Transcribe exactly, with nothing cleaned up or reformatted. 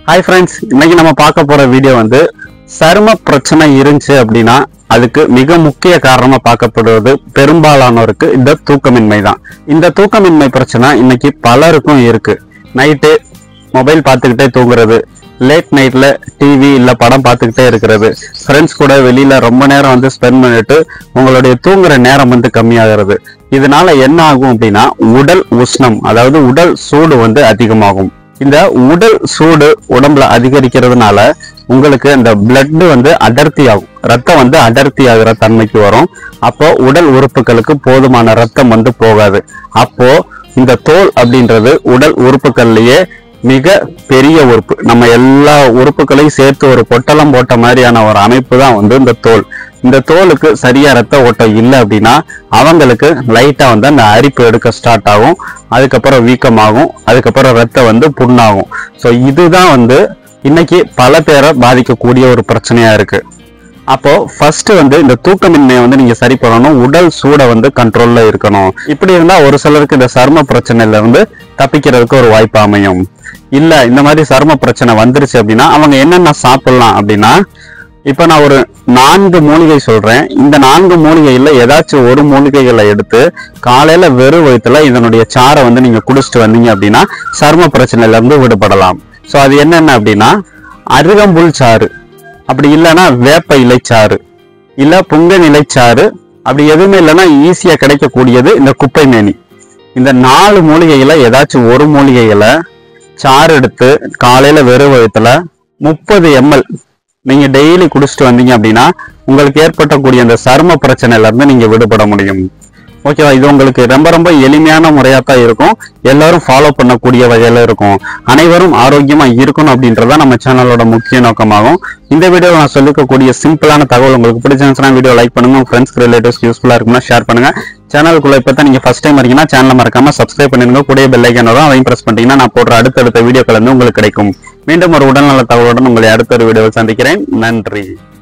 Hi friends, இன்னைக்கு நம்ம பார்க்க போற வீடியோ வந்து சரும பிரச்சனை இருந்துச்சு அப்படினா அதுக்கு மிக முக்கிய காரணமா பார்க்கப்படுவது பெரும்பாலானோருக்கு இந்த தூக்கமின்மை தான். இந்த தூக்கமின்மை பிரச்சனை இன்னைக்கு பலருக்கும் இருக்கு. நைட்டு மொபைல் பார்த்துக்கிட்டே தூங்குறது, லேட் நைட்ல டிவி இல்ல படம் பார்த்துக்கிட்டே இருக்கிறது, ஃப்ரெண்ட்ஸ் கூட வெளியில ரொம்ப நேரம் வந்து ஸ்பெண்ட் பண்ணிட்டு உங்களுடைய தூங்குற நேரம் வந்து கம்மியாகிறது. இதனால என்ன ஆகும் அப்படின்னா உடல் உஷ்ணம், அதாவது உடல் சூடு வந்து அதிகமாகும். இந்த உடல் சூடு உடம்புல அதிகரிக்கிறதுனால உங்களுக்கு இந்த பிளட் வந்து அடர்த்தி ஆகும், ரத்தம் வந்து அடர்த்தி ஆகிற தன்மைக்கு வரும். அப்போ உடல் உறுப்புகளுக்கு போதுமான ரத்தம் வந்து போகாது. அப்போ இந்த தோல் அப்படின்றது உடல் உறுப்புகள்லயே மிக பெரிய உறுப்பு. நம்ம எல்லா உறுப்புகளையும் சேர்த்து ஒரு பொட்டலம் போட்ட மாதிரியான ஒரு அமைப்பு தான் வந்து இந்த தோல். இந்த தோலுக்கு சரியா ரத்த ஓட்டம் இல்லை அப்படின்னா அவங்களுக்கு லைட்டா வந்து அந்த அரிப்பு எடுக்க ஸ்டார்ட் ஆகும், அதுக்கப்புறம் வீக்கமாகும், அதுக்கப்புறம் ரத்தம் வந்து புண்ணாகும். ஸோ இதுதான் வந்து இன்னைக்கு பல பேரை பாதிக்கக்கூடிய ஒரு பிரச்சனையா இருக்கு. அப்போ ஃபர்ஸ்ட் வந்து இந்த தூக்கமின்மையை வந்து நீங்க சரி பண்ணணும், உடல் சூடை வந்து கண்ட்ரோல்ல இருக்கணும். இப்படி இருந்தா ஒரு சிலருக்கு இந்த சரும பிரச்சனையில இருந்து தப்பிக்கிறதுக்கு ஒரு வாய்ப்பு அமையும். இல்ல இந்த மாதிரி சரும பிரச்சனை வந்துருச்சு அப்படின்னா அவங்க என்னென்ன சாப்பிடலாம் அப்படின்னா, இப்ப நான் ஒரு நான்கு மூலிகை சொல்றேன். இந்த நான்கு மூலிகையில ஏதாச்சும் ஒரு மூலிகைகளை எடுத்து காலையில வெறும் வயிற்றுல இதனுடைய சாரை வந்து நீங்க குடிச்சிட்டு வந்தீங்க அப்படின்னா சரும பிரச்சனையில இருந்து விடுபடலாம். ஸோ அது என்னென்ன அப்படின்னா, அருகம்புல் சாறு, அப்படி இல்லைன்னா வேப்ப இலைச்சாறு, இல்ல புங்கன் இலைச்சாறு, அப்படி எதுவுமே இல்லைன்னா ஈஸியா கிடைக்கக்கூடியது இந்த குப்பை மேனி. இந்த நாலு மூலிகைகளை ஏதாச்சும் ஒரு மூலிகைகளை சாறு எடுத்து காலையில வெறும் வயிற்றுல முப்பது எம்எல் நீங்க டெய்லி குடிச்சிட்டு வந்தீங்க அப்படின்னா உங்களுக்கு ஏற்பட்டக்கூடிய அந்த சரும பிரச்சனையில இருந்து நீங்க விடுபட முடியும். ஓகேவா? இது உங்களுக்கு ரொம்ப ரொம்ப எளிமையான முறையா தான் இருக்கும், எல்லாரும் ஃபாலோ பண்ணக்கூடிய வகையில இருக்கும். அனைவரும் ஆரோக்கியமா இருக்கணும் அப்படின்றதான் நம்ம சேனலோட முக்கிய நோக்கமாகும். இந்த வீடியோவில் நான் சொல்லிக்கக்கூடிய சிம்பிளான தகவல் உங்களுக்கு பிடிச்சிருந்துச்சுன்னா வீடியோ லைக் பண்ணுங்க, உங்க ஃப்ரெண்ட்ஸ்க்கு ரிலேட்டிவ்ஸ்க்கு யூஸ்ஃபுல்லா இருக்குன்னா ஷேர் பண்ணுங்க. சேனலுக்குள்ள இப்போ தான் நீங்க ஃபர்ஸ்ட் டைம் இருக்கீங்கன்னா சேனலை மறக்காம சப்ஸ்கிரைப் பண்ணிருங்க, கூடிய பெல் ஐக்கான் வரும், அதையும் பிரஸ் பண்ணிட்டீங்கன்னா நான் போடுற அடுத்தடுத்த வீடியோக்கள் வந்து உங்களுக்கு கிடைக்கும். மீண்டும் ஒரு உடல்நல தகவலுடன் உங்களை அடுத்த ஒரு வீடியோவில் சந்திக்கிறேன். நன்றி.